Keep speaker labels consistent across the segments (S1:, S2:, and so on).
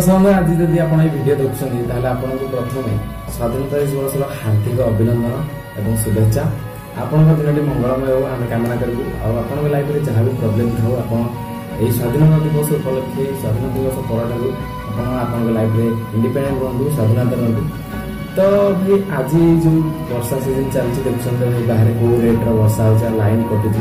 S1: समय आज जदि आप वीडियो देखुं आपको प्रथम स्वाधीनता दिवस हार्दिक अभिनंदन और शुभेच्छा। आपण दिन मंगलमय हो आम कामना करूँ। आपन लाइफ में जहाँ भी प्रोब्लेम था आप स्वाधीनता दिवस उपलक्षे स्वाधीनता दिवस पर आप लाइफ में इंडिपेंडेंट रुहतु स्वाधीनता रुहतु। तो भाई आज जो वर्षा सीजन चलती देखुं भाई बाहर कौ रेट्र वर्षा हो लाइन कटुची।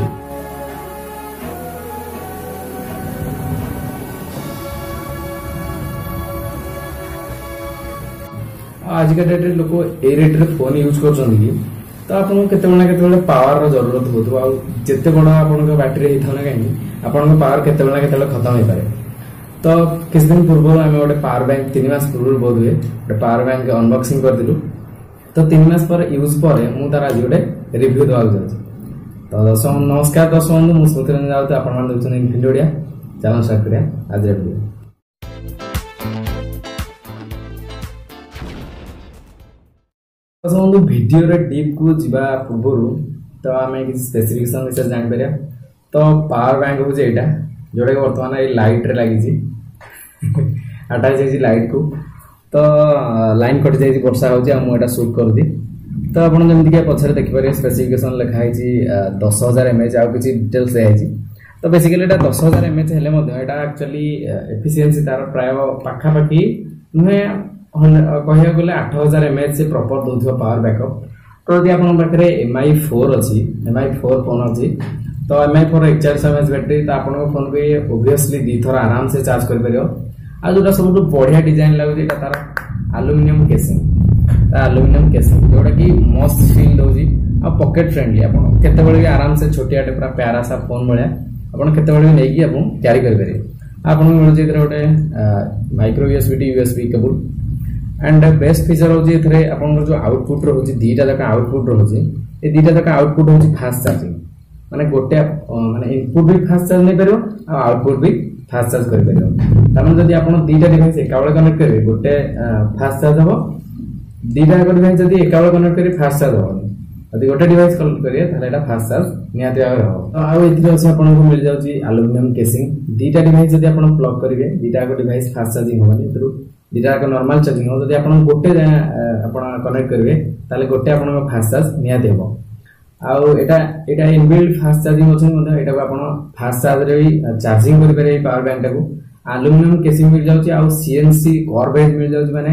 S1: आजिका डेट लोक ए रेट्रे फोन यूज कर तो आपको केते पावर जरूरत हो जिते बड़ आप बैटेरी होता ना कहीं आप पावर केते खत्म हो पाए। तो किस दिन पूर्व आम गोटे पावर बैंक 3 मास पूर्व बोध हुए गोटे पावर बैंक अनबॉक्सिंग करूँ। तो 3 मास पर यूज पर मुझे आज गोटे रिव्यू देवाक जाऊँ। तो दर्शक नमस्कार दर्शक बंधु मुझे स्मृति रंजन राउत आप देखते इनफिनिटी ओडिया चैनल स्टार्ट करिया आज वीडियो। बंधु वीडियो डीप को जीवा पूर्व तो आम किसी स्पेसिफिकेशन विषय जापर। तो पावर बैंक हूँ यहाँ जोटा कि बर्तमान ये लाइट रे लगी अटैच है लाइट को। तो लाइन कटि जाए वर्षा होटा सुट कर दी। तो आप जमीक पछे देखिपारे स्पेसिफिकेशन लिखाई 10,000 mAh आउ कि डिटेल्स दिखाई। तो बेसिकली 10,000 mAh हेल्ले एक्चुअली एफिशिएंसी तार प्राय पाखापाखि नुहे कह गले 8,000 mAh से प्रॉपर दौर पावर बैकअप। तो यदि आपे MI4 अच्छी MI4 फोन अच्छी तो MI4 4100 mAh बैटेरी तो आप फोन पे ओबियसली 2 थर आराम से चार्ज कर आ जो सब बढ़िया डिजाइन लगुच तार एल्युमिनियम केसिंग जोटा कि मस्त फील दौर आ पॉकेट फ्रेंडली। आप भी आराम से छोटिया पूरा प्यारा सा फोन भाया आपत नहीं क्यारी करेंगे। आपको मिलूँ गोटे micro USB cable and best feature होती आप जो आउटपुट रोचे 2टा जाक आउटपुट रोचे ये 2टा जाक आउटपुट हूँ फास्ट चार्जिंग माने गोटे माने इनपुट भी फास्ट चार्ज नहीं पार आउटपुट भी फास्ट चार्ज कर जब आप 2टा डिवाइस एकाबले कनेक्ट करेंगे गोटे फास्ट चार्ज हम 2टा डिवाइस जब एकाबले कनेक्ट करेंगे फास्ट चार्ज हम यदि गोटे डिवाइस कनेक्ट करेंगे फास्ट चार्ज निहाती भाव हम। तो आपको मिल जाऊँगी एल्युमिनियम केसिंग 2टा डिवाइस जब आप प्लग करेंगे 2टा डिवाइस फास्ट चार्जिंग होनी 2टा नॉर्मल चार्जिंग हो। जब आप गोटे कनेक्ट करेंगे ताले गोटे आप फास्ट चार्ज निहाती हम। आटा इनबिल्ट फास्ट चार्जिंग अच्छे आप फास्ट चार्ज भी चार्जिंग करेंगे पावर बैंक टाक। एल्युमिनियम केसिंग मिल जाऊँगी आ सीएनसी कर्व बेज मिल जाऊँगी माने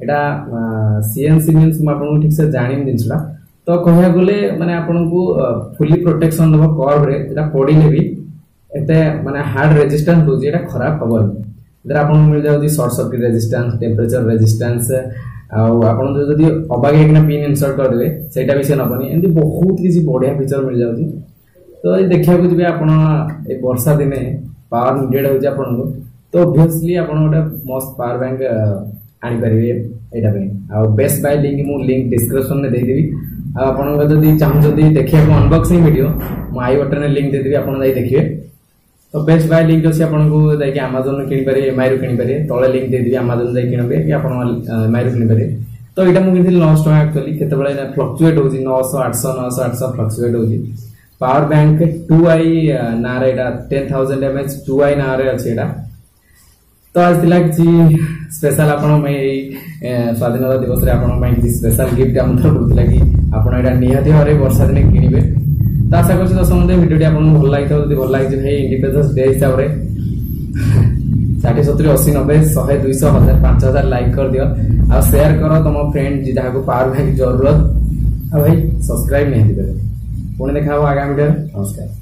S1: सीएनसी मीन्स मुझे ठीक से जानी जिनसा। तो कह गले माने आपको फुली प्रोटेक्शन दब कर्व रे पड़े भी एत माने हार्ड रेजिस्टेंस दूसरी खराब हेनी। इधर आपको मिल जाऊँगी short circuit resistance temperature resistance आप जो अबागिया पिन इनसर्ट करदे सेटा भी से नबनी एमती बहुत किसी बढ़िया फीचर मिल जाऊँगी। तो ये देखा जी आप वर्षा दिने पावर नीडेड हो तो ओबियसली आप गोटे मस्त पावर बैंक आनीपारे यहाँ बेस्ट बाय लिंक मुझे लिंक डिस्क्रिप्शन में देदेवी। आप चाहूँगी देखा अनबॉक्सिंग वीडियो मुझे आई बटन लिंक देदेवी आप देखिए। तो बेस्ट बाय लिंक अच्छी आपको जाकि आमाजन किଣିपारे MI रू किଣିपारे तले लिंक देदेवी आमाजन जाकि किणबे कि आप MI रू किଣିपारे। तो यहाँ मुझे 900 टका एक्चुअली केतबेले फ्लक्चुएट हो 900 800 900 800 फ्लक्चुएट हो। पावर बैंक 2i ना 10,000 mAh 2i ना अच्छे। तो आज थिला कि स्पेशल आपण स्वाधीनता दिवस किसी स्पेशल गिफ्ट आम तरफ कि आप निहाती भाव वर्षा दिन किणवे। तो आशा कर दर्शक भिडियो आपको भल लगी भल लगी भाई इंडिपेंडेंस डे हिसाब से 60 70 80 90 100 200 1000 5000 लाइक कर दियो आ शेयर करो तुम फ्रेंड जहाँ को पावर बैंक जरूरत आ भाई सब्सक्राइब नहीं पुणी देखा आगामी वीडियो। नमस्कार।